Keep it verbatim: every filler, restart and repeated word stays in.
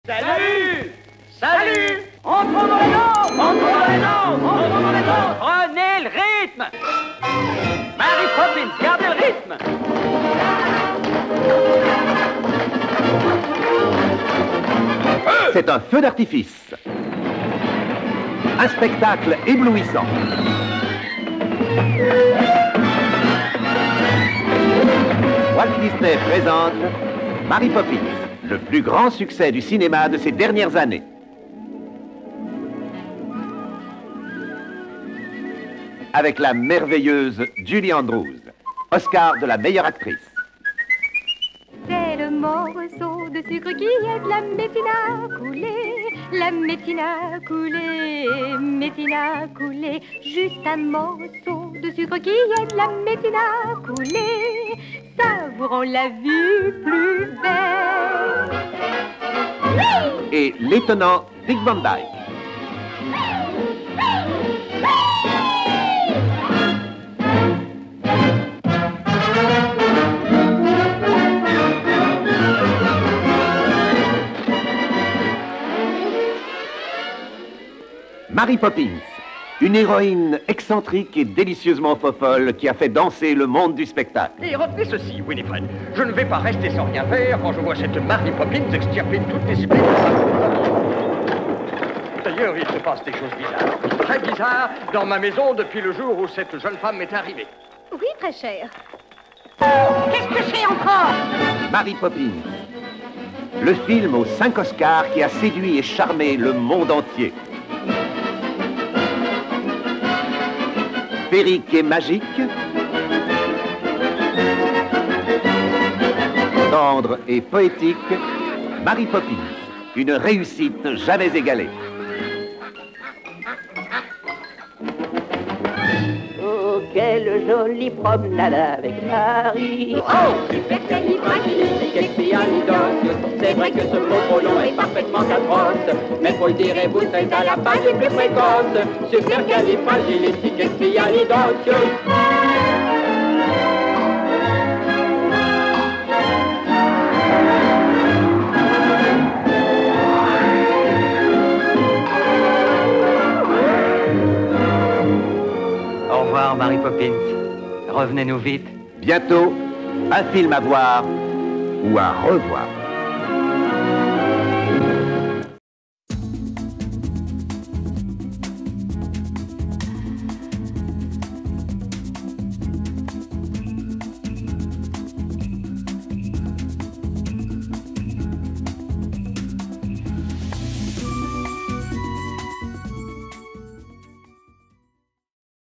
Salut! Salut! Entrons dans les danses! Entrons dans les danses! Entrons dans les danses! Prenez le rythme! Mary Poppins, gardez le rythme! C'est un feu d'artifice. Un spectacle éblouissant. Walt Disney présente Mary Poppins, le plus grand succès du cinéma de ces dernières années. Avec la merveilleuse Julie Andrews, Oscar de la meilleure actrice. C'est le morceau de sucre qui aide la médecine à couler, la médecine à couler, médecine à couler. Juste un morceau de sucre qui aide la médecine à couler, savourons la vie plus belle. Et l'étonnant Dick Van Dyke. Mary Poppins, une héroïne excentrique et délicieusement fofolle qui a fait danser le monde du spectacle. Et retenez ceci, Winifred. Je ne vais pas rester sans rien faire quand je vois cette Mary Poppins extirper toutes les idées. D'ailleurs, il se passe des choses bizarres, très bizarres, dans ma maison depuis le jour où cette jeune femme m'est arrivée. Oui, très cher. Qu'est-ce que c'est encore? Mary Poppins, le film aux cinq Oscars qui a séduit et charmé le monde entier. Féerique et magique, tendre et poétique, Mary Poppins, une réussite jamais égalée. Oh, quelle jolie promenade avec Marie. Oh, supercalifragilisticexpialidocious. C'est vrai que ce mot trop long est parfaitement atroce, mais faut le dire et vous êtes à la page les plus précoces. Supercalifragilisticexpialidocious. Au revoir, Mary Poppins. Revenez-nous vite. Bientôt, un film à voir ou à revoir.